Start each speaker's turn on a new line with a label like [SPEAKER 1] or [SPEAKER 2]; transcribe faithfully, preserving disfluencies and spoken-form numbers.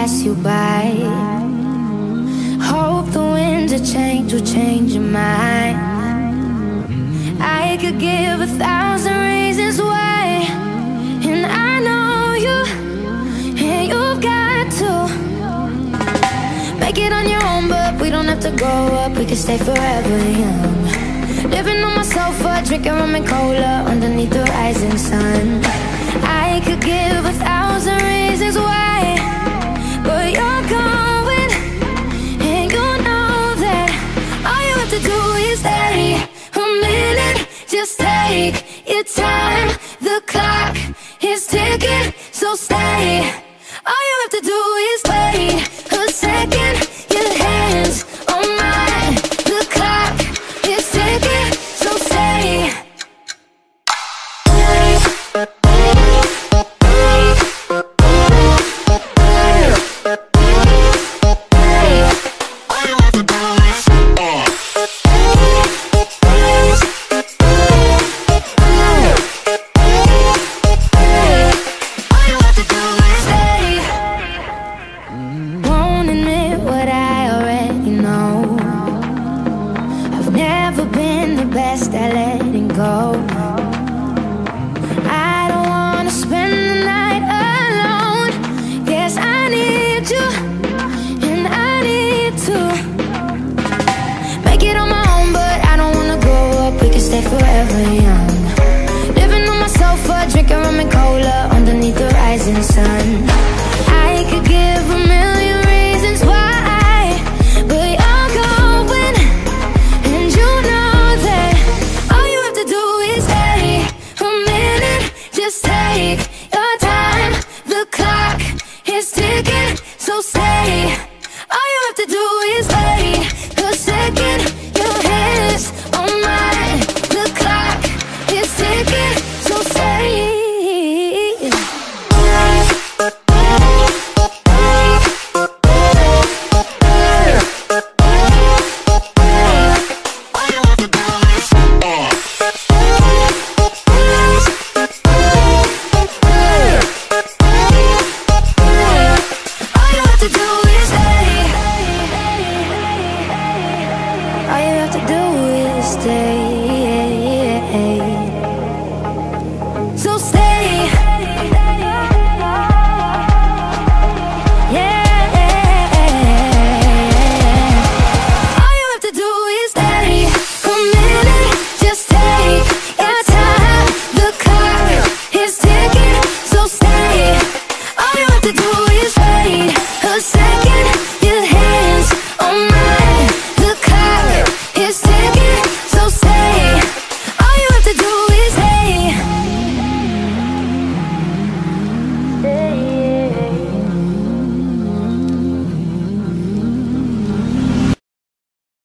[SPEAKER 1] pass you by. Hope the winds of change will change your mind. I could give a thousand reasons why, and I know you, and you've got to make it on your own, but we don't have to grow up, we can stay forever young. Living on my sofa, drinking rum and cola underneath the rising sun. I could give a thousand reasons why, but you're going, and you know that all you have to do is stay a minute. Just take your time, the clock is ticking, so stay. All you have to do is wait a second. Your hands on mine, the clock is ticking, so stay. Best at letting go. I don't wanna spend the night alone. Yes, I need you, and I need to make it on my own, but I don't wanna grow up, we can stay forever young. Living on my sofa, drinking rum and cola underneath the rising sun. I could give a million reasons why, but you're going, and you know take your time, the clock is ticking, so stay. All you have to do is wait a second. Your hands on mine, the clock is ticking, so stay. All you have to do is stay.